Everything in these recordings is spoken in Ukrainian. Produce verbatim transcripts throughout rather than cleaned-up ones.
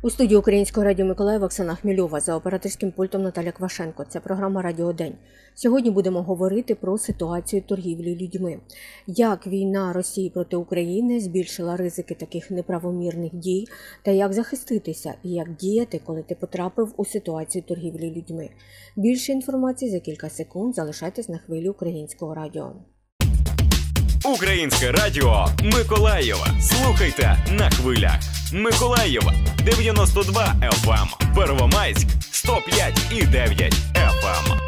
У студії Українського радіо Миколаїв Оксана Хмільова, за операторським пультом Наталя Квашенко. Це програма «Радіо День». Сьогодні будемо говорити про ситуацію торгівлі людьми. Як війна Росії проти України збільшила ризики таких неправомірних дій, та як захиститися і як діяти, коли ти потрапив у ситуацію торгівлі людьми. Більше інформації за кілька секунд. Залишайтесь на хвилі Українського радіо. Українське радіо Миколаєва. Слухайте на хвилях. Миколаєва дев'яносто два еф ем, Первомайськ сто п'ять і дев'ять еф ем.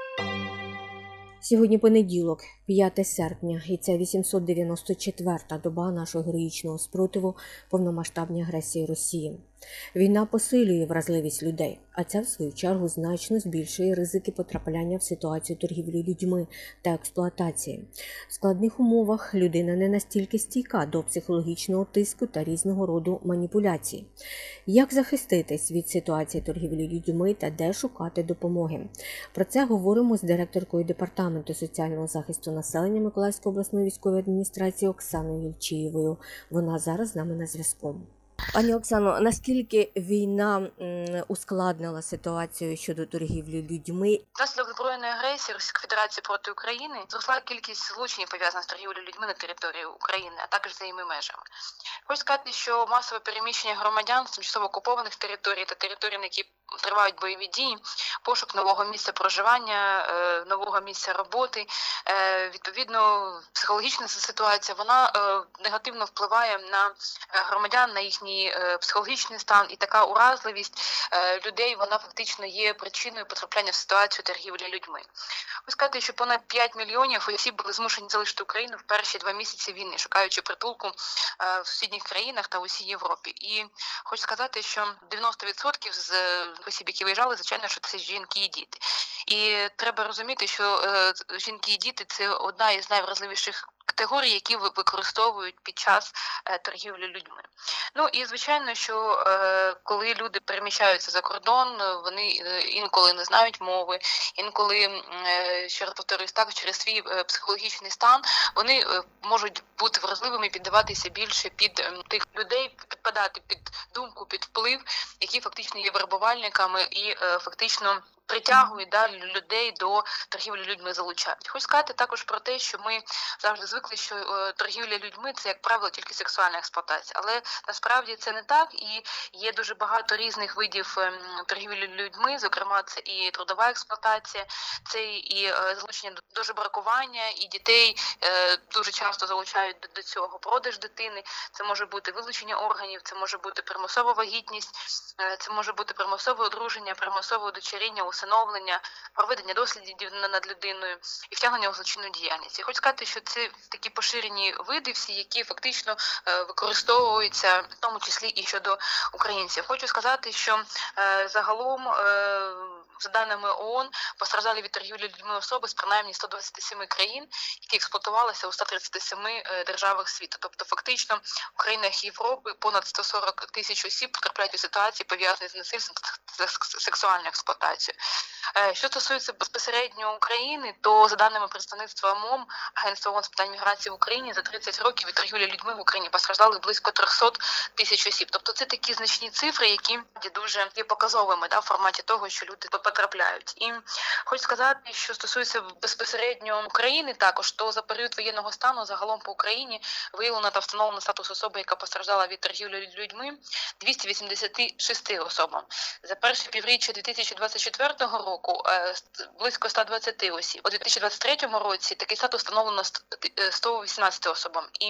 Сьогодні понеділок, п'яте серпня, і це вісімсот дев'яносто четверта доба нашого героїчного спротиву повномасштабній агресії Росії. Війна посилює вразливість людей, а це, в свою чергу, значно збільшує ризики потрапляння в ситуацію торгівлі людьми та експлуатації. В складних умовах людина не настільки стійка до психологічного тиску та різного роду маніпуляцій. Як захиститись від ситуації торгівлі людьми та де шукати допомоги? Про це говоримо з директоркою Департаменту соціального захисту населення Миколаївської обласної військової адміністрації Оксаною Єльчієвою. Вона зараз з нами на зв'язку. Пані Оксано, наскільки війна м, ускладнила ситуацію щодо торгівлі людьми? Внаслідок збройної агресії Російської Федерації проти України зросла кількість злочинів, пов'язаних з торгівлею людьми на території України, а також за її межами. Хочу сказати, що масове переміщення громадян з тимчасово окупованих територій та територій, на які тривають бойові дії, пошук нового місця проживання, нового місця роботи, відповідно, психологічна ситуація, вона негативно впливає на громадян, на їхній психологічний стан, і така уразливість людей, вона фактично є причиною потрапляння в ситуацію торгівлі людьми. Хочу сказати, що понад п'ять мільйонів осіб були змушені залишити Україну в перші два місяці війни, шукаючи притулку в сусідніх країнах та усій Європі. І хочу сказати, що дев'яносто відсотків з осіб, які виїжджали, звичайно, що це жінки і діти. І треба розуміти, що жінки і діти – це одна із найвразливіших категорій, які використовують під час е, торгівлі людьми. Ну і звичайно, що е, коли люди переміщаються за кордон, вони е, інколи не знають мови, інколи, е, ще раз повторюсь, так, через свій е, психологічний стан, вони е, можуть бути вразливими, піддаватися більше під е, тих людей, підпадати під думку, під вплив, які фактично є вербувальниками і е, фактично притягують да, людей до торгівлі людьми, залучають. Хочу сказати також про те, що ми завжди звикли, що е, торгівля людьми – це, як правило, тільки сексуальна експлуатація. Але насправді це не так, і є дуже багато різних видів е, торгівлі людьми, зокрема, це і трудова експлуатація, це і е, залучення до жебракування, і дітей е, дуже часто залучають до, до цього, продаж дитини, це може бути вилучення органів, це може бути примусова вагітність, е, це може бути примусове одруження, примусове удочеріння, усиновлення, проведення дослідів над людиною і втягнення у злочинну діяльність. І хочу сказати, що це такі поширені види всі, які фактично е, використовуються, в тому числі і щодо українців. Хочу сказати, що е, загалом, е, за даними ООН, постраждали від торгівлі людьми особи з принаймні сто двадцять сім країн, які експлуатувалися у ста тридцяти семи е, державах світу. Тобто фактично в країнах Європи понад сто сорок тисяч осіб потрапляють у ситуації, пов'язані з насильством та сексуальною експлуатацією. Що стосується безпосередньо України, то за даними представництва МОМ, Агентства ООН з питань міграції в Україні, за тридцять років від торгівлі людьми в Україні постраждали близько триста тисяч осіб. Тобто це такі значні цифри, які дуже є показовими да, в форматі того, що люди потрапляють. І хочу сказати, що стосується безпосередньо України також, то за період воєнного стану загалом по Україні виявлено та встановлено статус особи, яка постраждала від торгівлі людьми, двісті вісімдесят шість особам. За перше півріччя дві тисячі двадцять четвертого року близько ста двадцяти осіб. У дві тисячі двадцять третьому році такий статус встановлено сто вісімнадцяти особам. І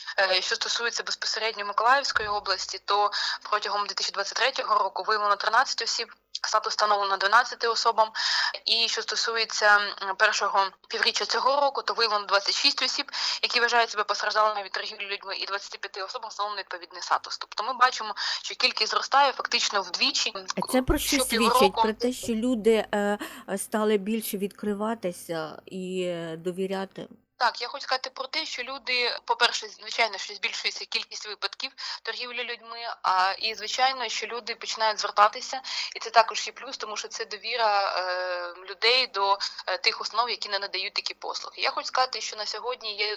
що стосується безпосередньо Миколаївської області, то протягом дві тисячі двадцять третього року виявлено тринадцять осіб, статус встановлено дванадцяти особам. І що стосується першого півріччя цього року, то виявлено двадцять шість осіб, які вважають себе постраждалими від торгівлі людьми, і двадцяти п'яти особам встановлено відповідний статус. Тобто ми бачимо, що кількість зростає фактично вдвічі. Це про що свідчить? Про те, що люди е, стали більше відкриватися і е, довіряти? Так, я хочу сказати про те, що люди, по-перше, звичайно, що збільшується кількість випадків торгівлі людьми, а і, звичайно, що люди починають звертатися, і це також є плюс, тому що це довіра е, людей до е, тих установ, які не надають такі послуги. Я хочу сказати, що на сьогодні є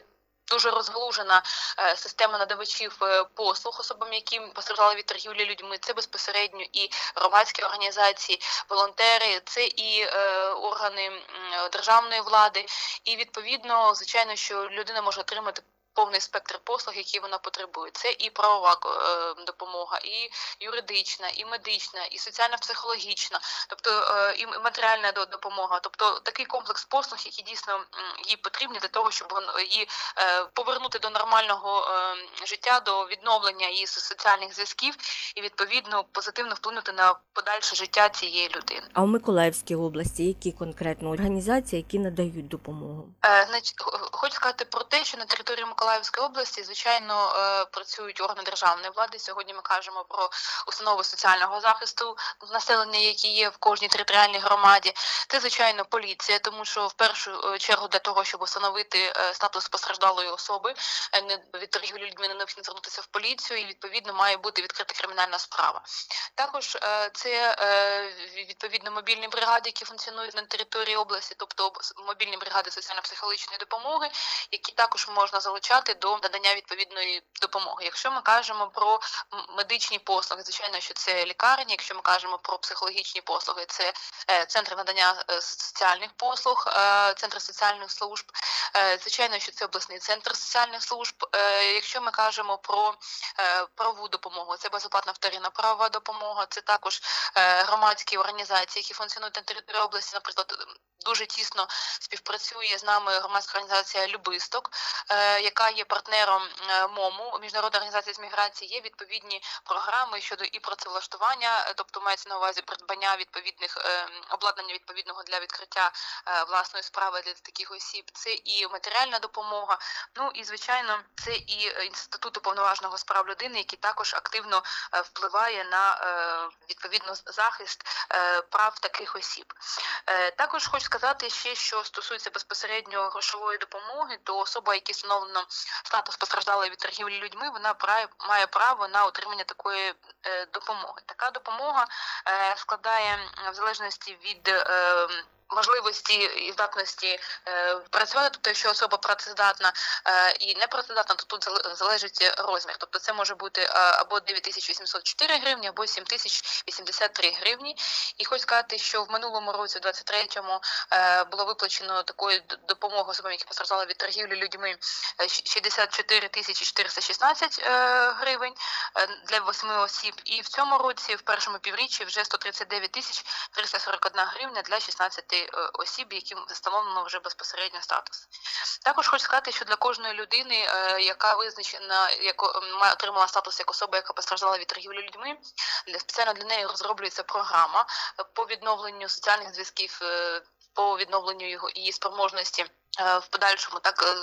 дуже розгалужена е, система надавачів е, послуг особам, які постраждали від торгівлі людьми. Це безпосередньо і громадські організації, волонтери, це і е, органи м, державної влади. І відповідно, звичайно, що людина може отримати повний спектр послуг, які вона потребує. Це і правова е, допомога, і юридична, і медична, і соціально-психологічна, тобто е, і матеріальна допомога. Тобто такий комплекс послуг, які дійсно м, їй потрібні для того, щоб вон- її е, повернути до нормального е, життя, до відновлення її соціальних зв'язків і відповідно позитивно вплинути на подальше життя цієї людини. А в Миколаївській області які конкретно організації, які надають допомогу? Е, значить, х- Хочу сказати про те, що на території Миколаївської області, звичайно, е, працюють органи державної влади. Сьогодні ми кажемо про установи соціального захисту населення, які є в кожній територіальній громаді. Це, звичайно, поліція, тому що в першу е, чергу для того, щоб встановити е, статус постраждалої особи, е, не- від торгівлі людьми не необхідно звернутися в поліцію, і відповідно має бути відкрита кримінальна справа. Також е, це е, відповідно мобільні бригади, які функціонують на території області, тобто мобільні бригади соціально-психологічної допомоги, які також можна залучати до надання відповідної допомоги. Якщо ми кажемо про м- медичні послуги, звичайно, що це лікарні. Якщо ми кажемо про психологічні послуги, це е, центри надання е, соціальних послуг, е, центри соціальних служб. Е, Звичайно, що це обласний центр соціальних служб. Е, Якщо ми кажемо про е, правову допомогу, це безоплатна вторинна правова допомога, це також е, громадські організації, які функціонують на території області, наприклад, дуже тісно співпрацює з нами громадська організація «Любисток», е, яка є партнером е, МОМу, Міжнародної організації з міграції. Є відповідні програми щодо і працевлаштування, е, тобто мається на увазі придбання відповідних е, обладнання відповідного для відкриття е, власної справи для таких осіб. Це і матеріальна допомога. Ну і звичайно, це і е, інститут уповноваженого з прав людини, який також активно е, впливає на е, відповідно захист е, прав таких осіб. Е, Також хочу сказати ще, що стосується безпосередньо грошової допомоги, то особа, якій встановлено статус постраждалої від торгівлі людьми, вона прає- має право на отримання такої е, допомоги. Така допомога е, складає м, в залежності від е, можливості і здатності е, працювати, тобто якщо особа працездатна е, і непрацездатна, то тут зале- залежить розмір. Тобто це може бути е, або дев'ять тисяч вісімсот чотири гривні, або сім тисяч вісімдесят три гривні. І хочу сказати, що в минулому році, в двадцять третьому, е, було виплачено такої д- допомоги особам, які постраждали від торгівлі людьми, е, щ- шістдесят чотири тисячі чотириста шістнадцять е, гривень е, для восьми осіб. І в цьому році, в першому півріччі, вже сто тридцять дев'ять тисяч триста сорок одна гривня для шістнадцяти е, осіб, яким встановлено вже безпосередньо статус. Також хочу сказати, що для кожної людини, е, яка визначена, яко має отримала статус як особа, яка постраждала від торгівлі людьми, для спеціально для неї розроблюється програма е, по відновленню соціальних зв'язків, е, по відновленню його її спроможності е, в подальшому так е,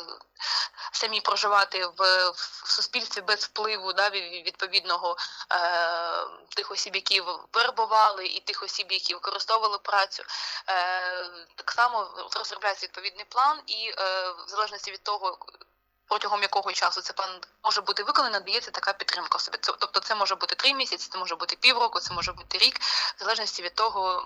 самі проживати в, в суспільстві без впливу да, від відповідного е, тих осіб, які вербували, і тих осіб, які використовували працю. Е, так само розробляється відповідний план, і е, в залежності від того, протягом якого часу цей план може бути виконаний, надається така підтримка собі. Тобто це може бути три місяці, це може бути півроку, це може бути рік, в залежності від того,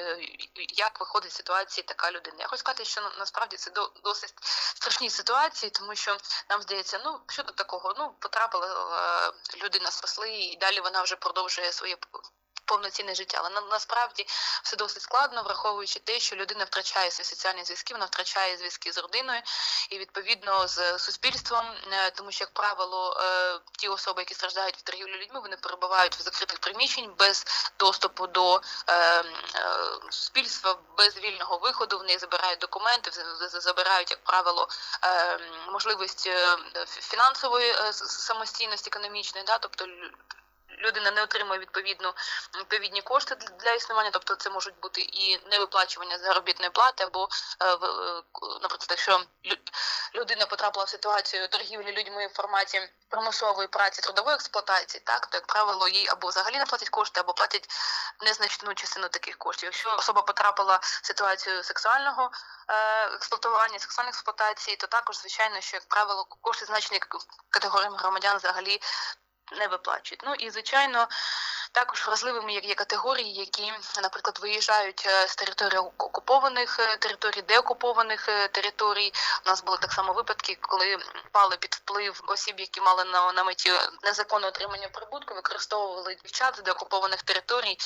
як виходить з ситуації така людина. Я хочу сказати, що насправді це досить страшні ситуації, тому що нам здається, ну, що тут такого, ну, потрапила людина, спасли, і далі вона вже продовжує своє повноцінне життя. Але на, насправді все досить складно, враховуючи те, що людина втрачає свої соціальні зв'язки, вона втрачає зв'язки з родиною і, відповідно, з суспільством, тому що, як правило, ті особи, які страждають від торгівлі людьми, вони перебувають в закритих приміщень без доступу до е, е, суспільства, без вільного виходу, в них забирають документи, забирають, як правило, е, можливість фінансової самостійності економічної, да, тобто людина не отримує відповідну, відповідні кошти для існування, тобто це можуть бути і невиплачування заробітної плати, або, наприклад, якщо людина потрапила в ситуацію торгівлі людьми в форматі примусової праці, трудової експлуатації, так, то, як правило, їй або взагалі не платять кошти, або платять незначну частину таких коштів. Якщо особа потрапила в ситуацію сексуального експлуатування, сексуальної експлуатації, то також, звичайно, що, як правило, кошти значені категоріям громадян взагалі не виплачують. Ну і, звичайно, Також вразливими є категорії, які, наприклад, виїжджають з території окупованих територій, деокупованих територій. У нас були так само випадки, коли пали під вплив осіб, які мали на, на меті незаконне отримання прибутку, використовували дівчат з деокупованих територій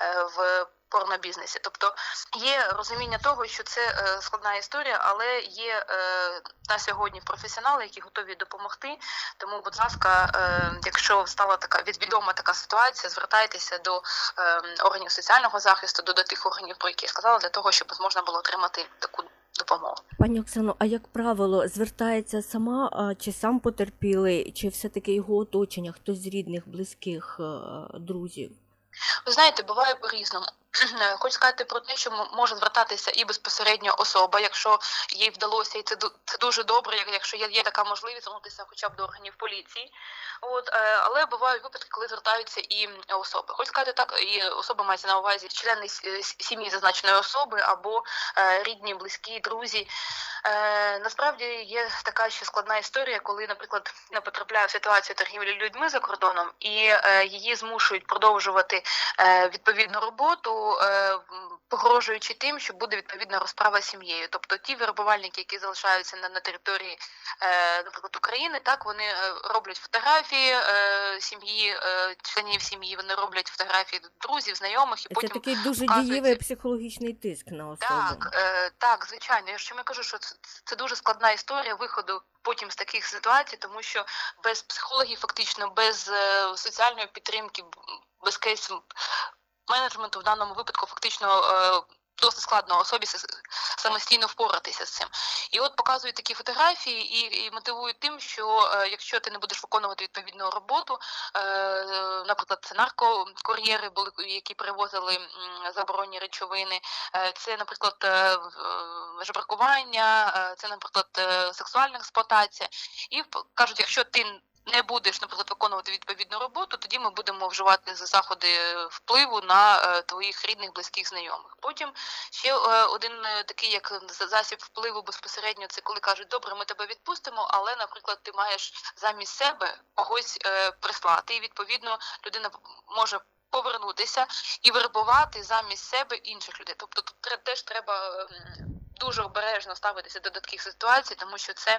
в порнобізнесі. Тобто є розуміння того, що це е, складна історія, але є е, на сьогодні професіонали, які готові допомогти. Тому, будь ласка, е, якщо стала така відома така ситуація, звертайтеся до е, органів соціального захисту, до, до тих органів, про які я сказала, для того, щоб можна було отримати таку допомогу. Пані Оксано, а як правило, звертається сама, а, чи сам потерпілий, чи все-таки його оточення, хтось з рідних, близьких, а, друзів? Ви знаєте, буває по-різному. Хочу сказати про те, що може звертатися і безпосередньо особа, якщо їй вдалося, і це, це дуже добре, якщо є, є така можливість звернутися хоча б до органів поліції. От, але бувають випадки, коли звертаються і особи. Хочу сказати так, і особа мається на увазі члени сім'ї зазначеної особи або рідні, близькі, друзі. Насправді є така ще складна історія, коли, наприклад, не потрапляє в ситуацію торгівлі людьми за кордоном і її змушують продовжувати відповідну роботу, погрожуючи тим, що буде відповідна розправа з сім'єю. Тобто ті вербувальники, які залишаються на, на території, наприклад, України, так, вони роблять фотографії сім'ї, членів сім'ї, вони роблять фотографії друзів, знайомих. І це потім такий дуже показують... дієвий психологічний тиск на особу. Так, так, звичайно. Я ж кажу, що це, це дуже складна історія виходу потім з таких ситуацій, тому що без психологів фактично, без соціальної підтримки, без кейсу менеджменту в даному випадку фактично досить складно особі самостійно впоратися з цим. І от показують такі фотографії і, і мотивують тим, що е, якщо ти не будеш виконувати відповідну роботу, е, наприклад, це наркокур'єри були, які привозили м, заборонені речовини, е, це, наприклад, е, жебракування, е, це, наприклад, е, сексуальна експлуатація. І кажуть, якщо ти не будеш, наприклад, виконувати відповідну роботу, тоді ми будемо вживати заходи впливу на е, твоїх рідних, близьких, знайомих. Потім ще е, один е, такий, як засіб впливу безпосередньо, це коли кажуть, добре, ми тебе відпустимо, але, наприклад, ти маєш замість себе когось е, прислати, і, відповідно, людина може повернутися і вербувати замість себе інших людей. Тобто тут теж треба е, дуже обережно ставитися до таких ситуацій, тому що це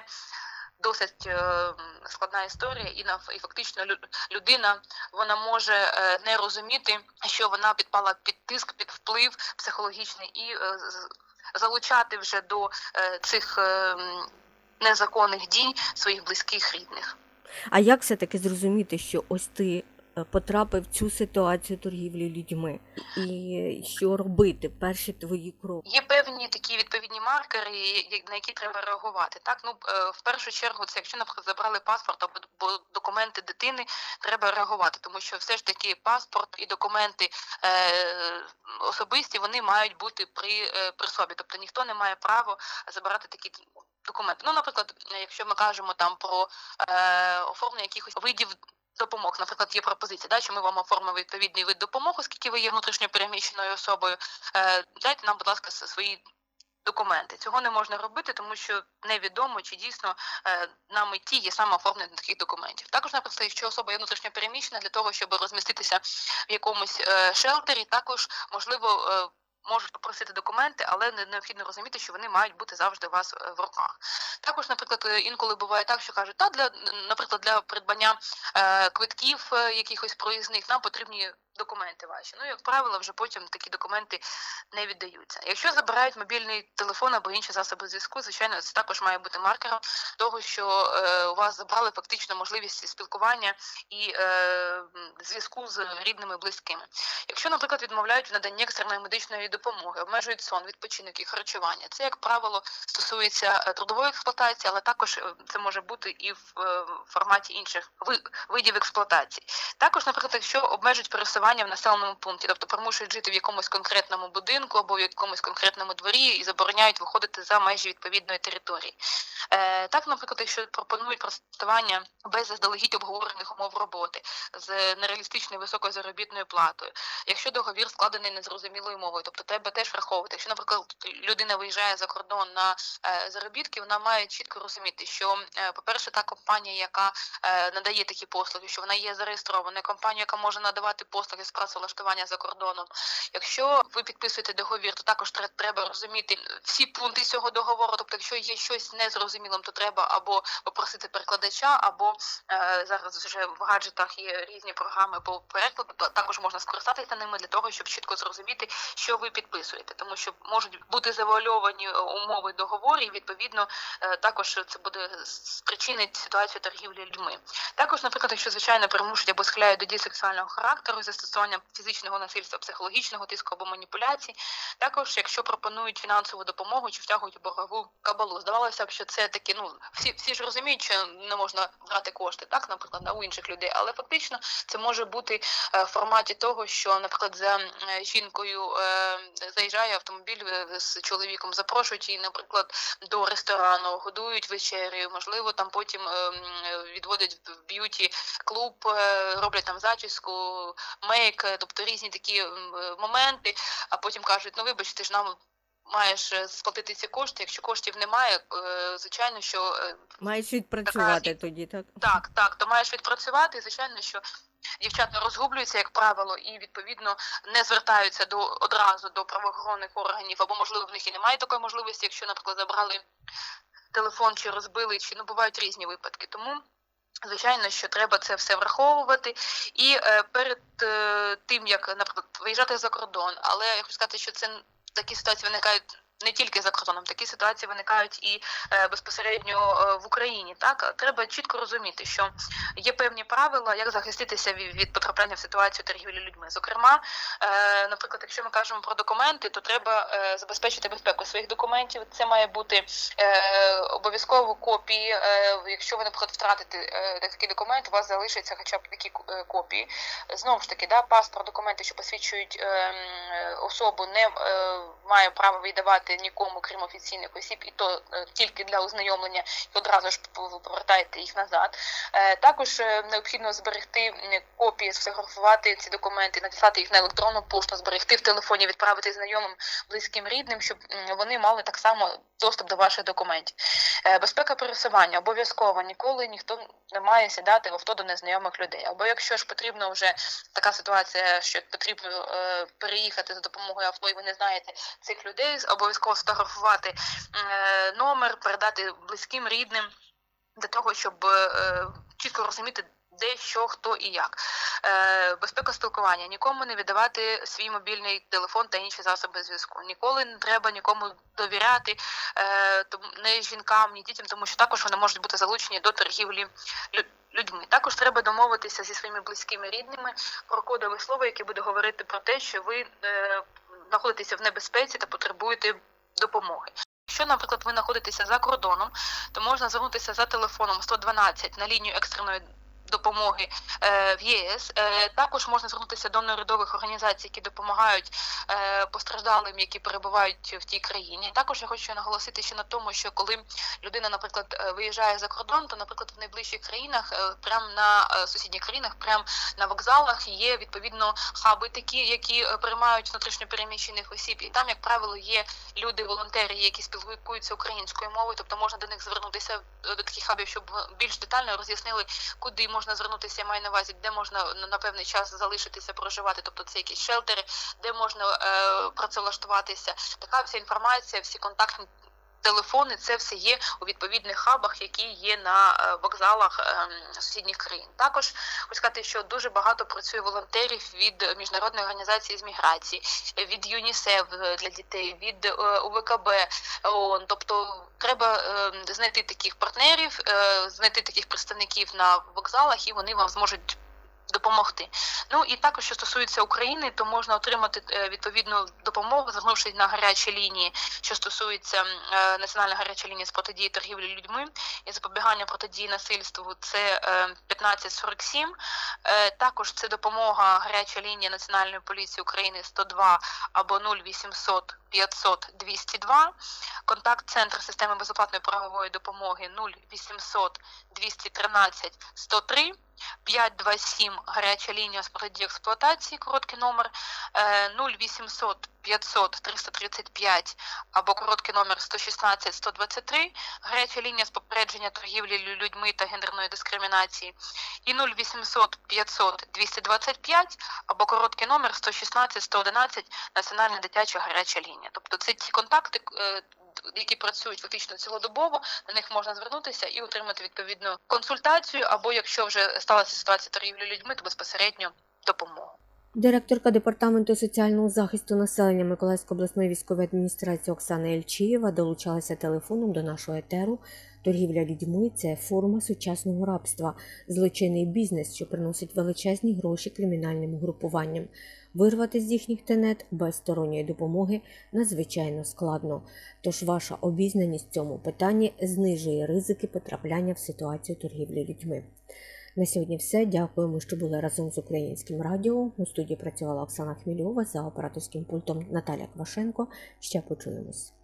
досить е, складна історія, і, на, і фактично людина, вона може е, не розуміти, що вона підпала під тиск, під вплив психологічний, і е, залучати вже до е, цих е, незаконних дій своїх близьких, рідних. А як все-таки зрозуміти, що ось ти потрапив в цю ситуацію торгівлі людьми? І що робити? Перші твої кроки? Є певні такі відповідні маркери, на які треба реагувати. Так, ну в першу чергу, це якщо, наприклад, забрали паспорт або документи дитини, треба реагувати, тому що все ж таки паспорт і документи е, особисті, вони мають бути при, при собі. Тобто ніхто не має права забирати такі документи. Ну, наприклад, якщо ми кажемо там про е, оформлення якихось видів допомог. Наприклад, є пропозиція, да, що ми вам оформимо відповідний вид допомоги, оскільки ви є внутрішньо переміщеною особою. Е, дайте нам, будь ласка, свої документи. Цього не можна робити, тому що невідомо, чи дійсно е, на меті є саме оформлення таких документів. Також, наприклад, якщо особа є внутрішньо переміщена, для того, щоб розміститися в якомусь е, шелтері, також, можливо, е, можуть попросити документи, але необхідно розуміти, що вони мають бути завжди у вас в руках. Також, наприклад, інколи буває так, що кажуть, та для, наприклад, для придбання е, квитків е, якихось проїзних нам потрібні документи ваші. Ну, як правило, вже потім такі документи не віддаються. Якщо забирають мобільний телефон або інші засоби зв'язку, звичайно, це також має бути маркером того, що е, у вас забрали фактично можливість спілкування і е, зв'язку з рідними, близькими. Якщо, наприклад, відмовляють в наданні екстреної медичної допомоги, обмежують сон, відпочинок і харчування, це, як правило, стосується трудової експлуатації, але також це може бути і в е, форматі інших видів експлуатації. Також, наприклад, якщо обмежують пересування в населеному пункті, тобто примушують жити в якомусь конкретному будинку або в якомусь конкретному дворі і забороняють виходити за межі відповідної території. Е, так, наприклад, якщо пропонують працевлаштування без заздалегідь обговорених умов роботи, з нереалістичною високою заробітною платою, якщо договір складений незрозумілою мовою, тобто треба теж враховувати. Якщо, наприклад, людина виїжджає за кордон на е, заробітки, вона має чітко розуміти, що, е, по-перше, та компанія, яка е, надає такі послуги, що вона є зареєстрована, компанія, яка може надавати послуги, наприклад, із працевлаштування за кордоном. Якщо ви підписуєте договір, то також треба розуміти всі пункти цього договору. Тобто, якщо є щось незрозумілим, то треба або попросити перекладача, або е, зараз вже в гаджетах є різні програми по перекладу, то також можна скористатися ними для того, щоб чітко зрозуміти, що ви підписуєте. Тому що можуть бути завуальовані умови договору, і відповідно е, також це буде спричинить ситуацію торгівлі людьми. Також, наприклад, якщо, звичайно, примушують або схиляють до дій сексуального характеру, застосування фізичного насильства, психологічного тиску або маніпуляцій. Також, якщо пропонують фінансову допомогу чи втягують у боргову кабалу. Здавалося б, що це такі, ну, всі, всі ж розуміють, що не можна брати кошти, так, наприклад, на у інших людей, але фактично це може бути в форматі того, що, наприклад, за жінкою е, заїжджає автомобіль з чоловіком, запрошують її, наприклад, до ресторану, годують вечерю, можливо, там потім е, відводять в б'юті-клуб, е, роблять там зачіску, мейк, тобто різні такі моменти, а потім кажуть, ну вибач, ти ж нам маєш сплатити ці кошти, якщо коштів немає, звичайно, що... Маєш відпрацювати така... тоді, так? Так, так, то маєш відпрацювати, і звичайно, що дівчата розгублюються, як правило, і, відповідно, не звертаються до, одразу до правоохоронних органів, або, можливо, в них і немає такої можливості, якщо, наприклад, забрали телефон, чи розбили, чи, ну, бувають різні випадки. Тому... Звичайно, що треба це все враховувати. І е, перед е, тим, як, наприклад, виїжджати за кордон, але я хочу сказати, що це такі ситуації виникають не тільки за кордоном, такі ситуації виникають і е, безпосередньо е, в Україні. Так, треба чітко розуміти, що є певні правила, як захиститися від, від потрапляння в ситуацію торгівлі людьми. Зокрема, е, наприклад, якщо ми кажемо про документи, то треба е, забезпечити безпеку своїх документів. Це має бути е, обов'язково копії. Е, якщо ви, наприклад, втратите е, такий документ, у вас залишаться хоча б такі е, копії. Знову ж таки, да, паспорт, документи, що посвідчують е, особу, не е, має право видавати нікому, крім офіційних осіб, і то е, тільки для ознайомлення, і одразу ж повертаєте їх назад. Е, також е, необхідно зберегти копії, сфотографувати ці документи, надіслати їх на електронну пошту, зберегти в телефоні, відправити знайомим, близьким, рідним, щоб е, вони мали так само доступ до ваших документів. Е, безпека пересування обов'язково. Ніколи ніхто не має сідати в авто до незнайомих людей. Або якщо ж потрібно вже така ситуація, що потрібно е, переїхати за допомогою авто, і ви не знаєте цих людей, обов'язково сфотографувати е, номер, передати близьким, рідним, для того, щоб е, чітко розуміти, де, що, хто і як. Е, безпека спілкування. Нікому не віддавати свій мобільний телефон та інші засоби зв'язку. Ніколи не треба нікому довіряти, е, ні жінкам, ні дітям, тому що також вони можуть бути залучені до торгівлі людьми. Також треба домовитися зі своїми близькими, рідними про кодове слово, яке буде говорити про те, що ви е, знаходитеся в небезпеці та потребуєте допомоги. Якщо, наприклад, ви знаходитеся за кордоном, то можна звернутися за телефоном сто дванадцять на лінію екстреної допомоги е, в ЄС. Е, також можна звернутися до неурядових організацій, які допомагають е, постраждалим, які перебувають в тій країні. Також я хочу наголосити ще на тому, що коли людина, наприклад, виїжджає за кордон, то, наприклад, в найближчих країнах, е, прямо на е, сусідніх країнах, прямо на вокзалах є, відповідно, хаби такі, які приймають внутрішньопереміщених осіб. І там, як правило, є люди-волонтери, які спілкуються українською мовою, тобто можна до них звернутися, до таких хабів, щоб більш детально роз'яснили, куди можна звернутися, я маю на увазі, де можна на певний час залишитися, проживати, тобто це якісь шелтери, де можна е, працевлаштуватися. Така вся інформація, всі контактні телефони, це все є у відповідних хабах, які є на вокзалах е, сусідніх країн. Також хочу сказати, що дуже багато працює волонтерів від Міжнародної організації з міграції, від ЮНІСЕФ для дітей, від е, УВКБ ООН. Тобто треба е, знайти таких партнерів, е, знайти таких представників на вокзалах, і вони вам зможуть допомогти. Ну і також, що стосується України, то можна отримати відповідну допомогу, звернувшись на гарячі лінії, що стосується е, національної гарячої лінії з протидії торгівлі людьми і запобігання протидії насильству, це е, п'ятнадцять сорок сім. Е, також це допомога гаряча лінія Національної поліції України сто два або нуль вісімсот п'ятсот двісті два. Контакт-центр системи безоплатної правової допомоги нуль вісімсот двісті тринадцять сто три. п'ять два сім гаряча лінія з протидії експлуатації, короткий номер, нуль вісімсот п'ятсот триста тридцять п'ять або короткий номер сто шістнадцять сто двадцять три, гаряча лінія з попередження торгівлі людьми та гендерної дискримінації, і нуль вісімсот п'ятсот двісті двадцять п'ять або короткий номер сто шістнадцять сто одинадцять, національна дитяча гаряча лінія. Тобто це ті контакти, які працюють фактично цілодобово, на них можна звернутися і отримати відповідну консультацію, або якщо вже сталася ситуація торгівлі людьми, то безпосередньо допомогу. Директорка Департаменту соціального захисту населення Миколаївської обласної військової адміністрації Оксана Ельчієва долучалася телефоном до нашого етеру. Торгівля людьми – це форма сучасного рабства, злочинний бізнес, що приносить величезні гроші кримінальним угрупуванням. Вирвати з їхніх тенет без сторонньої допомоги надзвичайно складно. Тож ваша обізнаність в цьому питанні знижує ризики потрапляння в ситуацію торгівлі людьми. На сьогодні все. Дякуємо, що були разом з Українським радіо. У студії працювала Оксана Хмільова, за операторським пультом Наталя Квашенко. Ще почуємось.